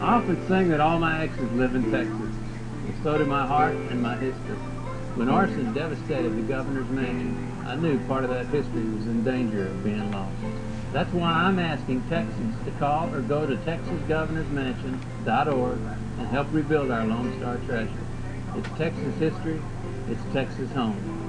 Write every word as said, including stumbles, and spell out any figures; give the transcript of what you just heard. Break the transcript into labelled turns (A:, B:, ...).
A: I often sing that all my exes live in Texas, and so do my heart and my history. When arson devastated the governor's mansion, I knew part of that history was in danger of being lost. That's why I'm asking Texans to call or go to texas governors mansion dot org and help rebuild our Lone Star treasure. It's Texas history, it's Texas home.